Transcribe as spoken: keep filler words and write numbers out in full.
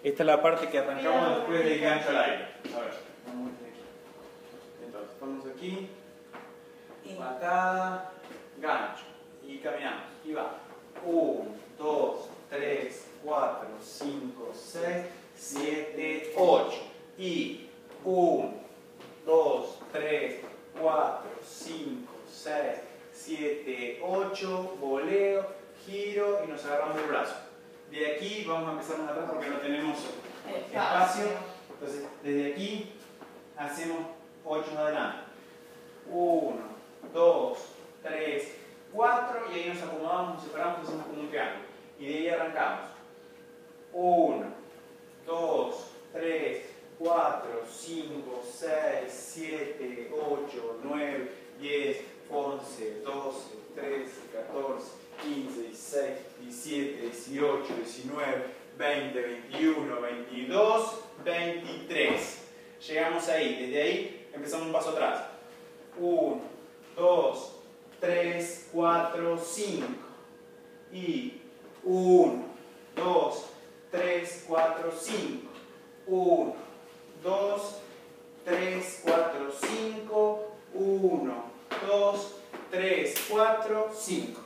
Esta es la parte que arrancamos después del gancho al aire. A ver, vamos de aquí. Entonces, estamos aquí, patada, gancho, y caminamos, y va. uno, dos, tres, cuatro, cinco, seis, siete, ocho. Y uno, dos, tres, cuatro, cinco, seis, siete, ocho, voleo, giro y nos agarramos el brazo. De aquí vamos a empezar más atrás porque no tenemos espacio. Entonces, desde aquí hacemos ocho adelante. uno, dos, tres, cuatro y ahí nos acomodamos, nos separamos y hacemos como un triángulo. Y de ahí arrancamos. uno, dos, tres, cuatro, cinco, seis, siete, ocho, nueve, diez, once, doce, trece, catorce, quince, dieciséis, diecisiete, dieciocho, diecinueve, veinte, veintiuno, veintidós, veintitrés. Llegamos ahí, desde ahí empezamos un paso atrás. uno, dos, tres, cuatro, cinco. Y uno, dos, tres, cuatro, cinco. uno, dos, tres, cuatro, cinco. uno, dos, tres, cuatro, cinco.